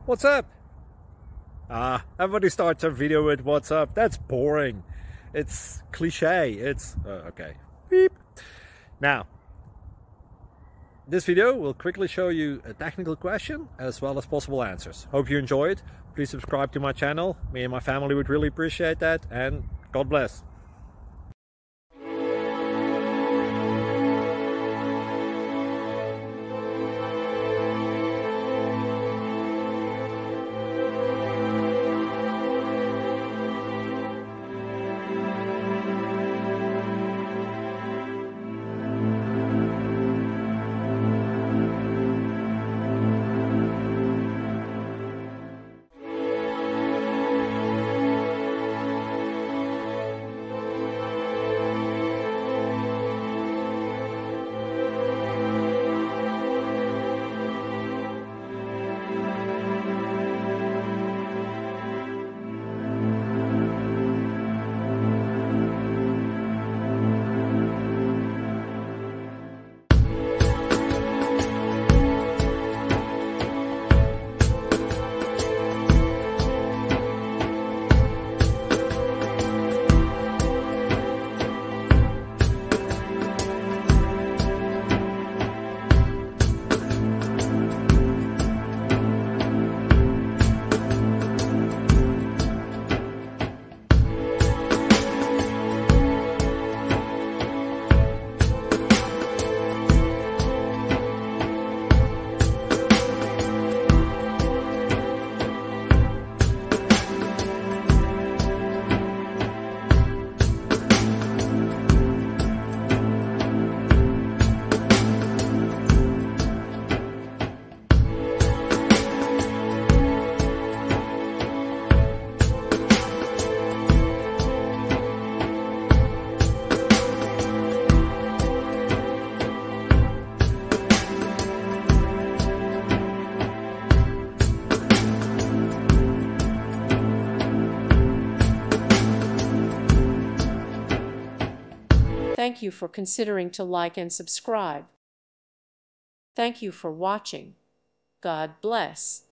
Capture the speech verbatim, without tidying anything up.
What's up? Ah, everybody starts a video with what's up. That's boring. It's cliche. It's uh, okay. Beep. Now, this video will quickly show you a technical question as well as possible answers. Hope you enjoy it. Please subscribe to my channel. Me and my family would really appreciate that, and God bless. Thank you for considering to like and subscribe. Thank you for watching. God bless.